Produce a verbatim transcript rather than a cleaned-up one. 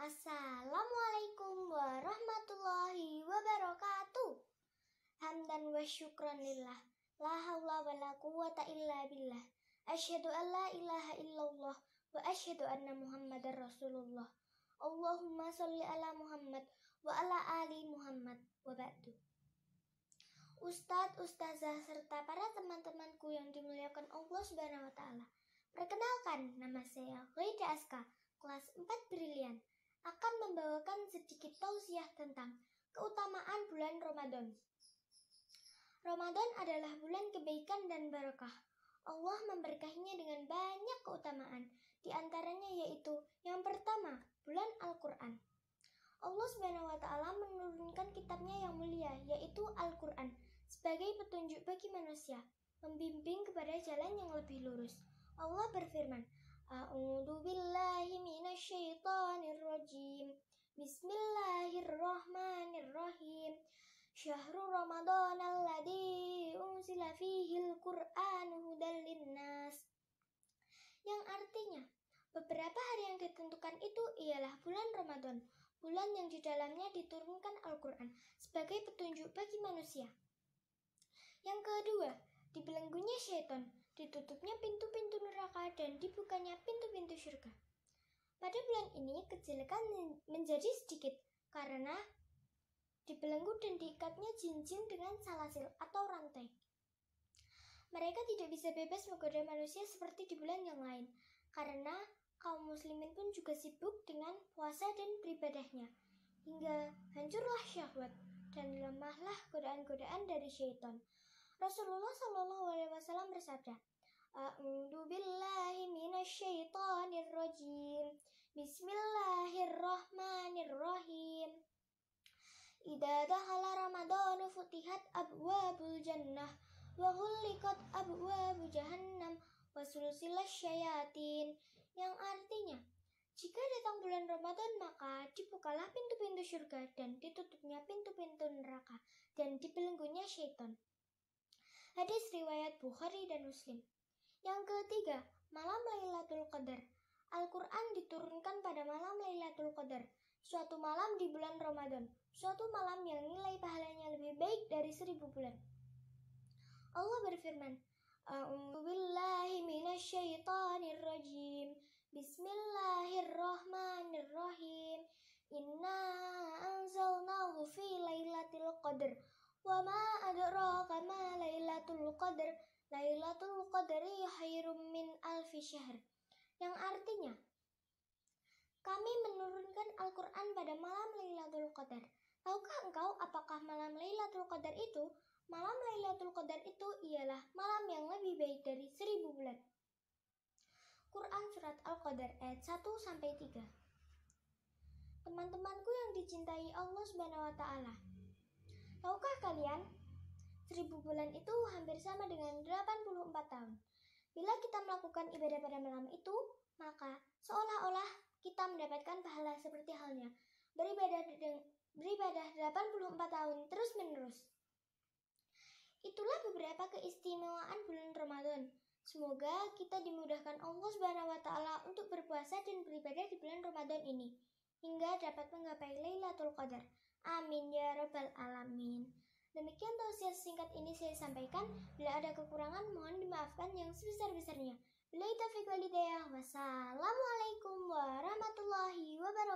Assalamualaikum warahmatullahi wabarakatuh. Hamdan wa syukran lillah, la hawla wa la quwwata illa billah. Asyhadu an la ilaha illallah wa asyhadu anna Muhammadar Rasulullah. Allahumma sholli ala Muhammad wa ala ali Muhammad wa ba'du. Ustadz, ustazah, serta para teman-temanku yang dimuliakan Allah Subhanahu wa taala. Perkenalkan, nama saya Ghaida Aska, kelas empat Brilian, akan membawakan sedikit tausiah tentang keutamaan bulan Ramadan. Ramadan adalah bulan kebaikan dan barakah. Allah memberkahinya dengan banyak keutamaan, di antaranya yaitu yang pertama, bulan Al-Quran. Allah Subhanahu wa taala menurunkan kitabnya yang mulia, yaitu Al-Quran, sebagai petunjuk bagi manusia, membimbing kepada jalan yang lebih lurus. Allah berfirman, A'udzu billahi minasyaitonir rajim. Bismillahirrahmanirrahim. Syahrul Ramadan alladzi unzila fihil Qur'anu hudal linnas. Yang artinya, beberapa hari yang ditentukan itu ialah bulan Ramadan, bulan yang di dalamnya diturunkan Al-Quran sebagai petunjuk bagi manusia. Yang kedua, dibelenggunya syaitan, ditutupnya pintu-pintu neraka dan dibukanya pintu-pintu surga. Pada bulan ini kejelekan menjadi sedikit karena dibelenggu dan diikatnya jin-jin dengan salasil atau rantai. Mereka tidak bisa bebas menggoda manusia seperti di bulan yang lain, karena kaum muslimin pun juga sibuk dengan puasa dan beribadahnya, hingga hancurlah syahwat dan lemahlah godaan-godaan dari syaitan. Rasulullah Shallallahu Alaihi Wasallam bersabda, A'udzu billahi minasyaitonir rajim. Bismillahirrahmanirrahim. Idza dakhala Ramadanu futihat abwabul jannah wa ghulliqat abwabu jahannam wa sulsilas syayatin. Yang artinya, jika datang bulan Ramadan maka dibukalah pintu-pintu surga dan ditutupnya pintu-pintu neraka dan dibelenggunya syaitan. Hadis riwayat Bukhari dan Muslim. Yang ketiga, malam Lailatul Qadar. Al-Quran diturunkan pada malam Lailatul Qadar, suatu malam di bulan Ramadan, suatu malam yang nilai pahalanya lebih baik dari seribu bulan. Allah berfirman, A'udzu billahi minasyaitonir rajim. Bismillahirrahmanirrahim. Inna anzalnahu fi Lailatul Qadar. Wa ma adraka ma Lailatul Qadar. Lailatul Qadri khairum min alfi syahr. Yang artinya, kami menurunkan Al-Quran pada malam Lailatul Qadar. Tahukah engkau apakah malam Lailatul Qadar itu? Malam Lailatul Qadar itu ialah malam yang lebih baik dari seribu bulan. Quran Surat Al-Qadar ayat satu sampai tiga. Teman-temanku yang dicintai Allah Subhanahu wa taala, tahukah kalian, seribu bulan itu hampir sama dengan delapan puluh empat tahun. Bila kita melakukan ibadah pada malam itu, maka seolah-olah kita mendapatkan pahala seperti halnya beribadah, beribadah delapan puluh empat tahun terus-menerus. Itulah beberapa keistimewaan bulan Ramadan. Semoga kita dimudahkan Allah Subhanahu wa taala untuk berpuasa dan beribadah di bulan Ramadan ini hingga dapat menggapai Lailatul Qadar. Amin ya rabbal alamin. Demikian tausiah singkat ini saya sampaikan. Bila ada kekurangan mohon dimaafkan yang sebesar-besarnya. Billahi taufiq wal hidayah. Wassalamualaikum warahmatullahi wabarakatuh.